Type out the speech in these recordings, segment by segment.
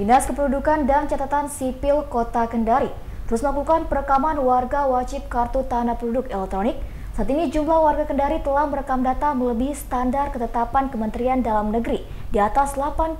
Dinas Kependudukan dan Catatan Sipil Kota Kendari terus melakukan perekaman warga wajib kartu tanda penduduk elektronik. Saat ini jumlah warga Kendari telah merekam data melebihi standar ketetapan Kementerian Dalam Negeri di atas 85%.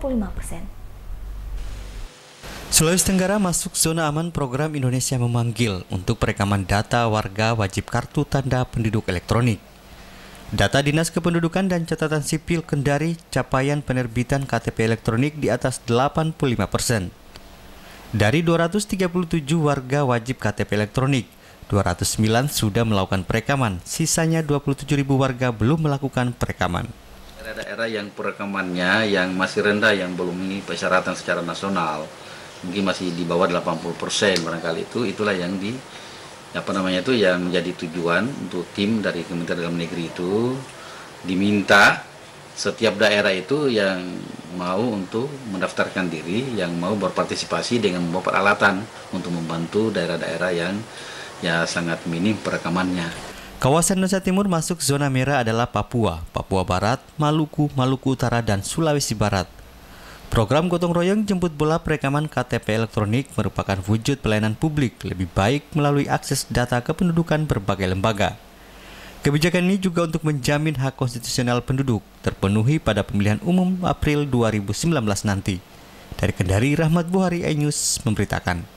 Sulawesi Tenggara masuk zona aman program Indonesia Memanggil untuk perekaman data warga wajib kartu tanda penduduk elektronik. Data Dinas Kependudukan dan Catatan Sipil Kendari, capaian penerbitan KTP elektronik di atas 85%. Dari 237 warga wajib KTP elektronik, 209 sudah melakukan perekaman, sisanya 27.000 warga belum melakukan perekaman. Daerah-daerah yang perekamannya yang masih rendah, yang belum memenuhi persyaratan secara nasional, mungkin masih di bawah 80% barangkali itulah yang yang menjadi tujuan untuk tim dari Kementerian Dalam Negeri itu diminta setiap daerah itu yang mau untuk mendaftarkan diri, yang mau berpartisipasi dengan membawa peralatan untuk membantu daerah-daerah yang sangat minim perekamannya. Kawasan Nusa Timur masuk zona merah adalah Papua, Papua Barat, Maluku, Maluku Utara, dan Sulawesi Barat. Program gotong royong jemput bola perekaman KTP elektronik merupakan wujud pelayanan publik lebih baik melalui akses data kependudukan berbagai lembaga. Kebijakan ini juga untuk menjamin hak konstitusional penduduk terpenuhi pada pemilihan umum April 2019 nanti. Dari Kendari, Rahmat Buhari, iNews memberitakan.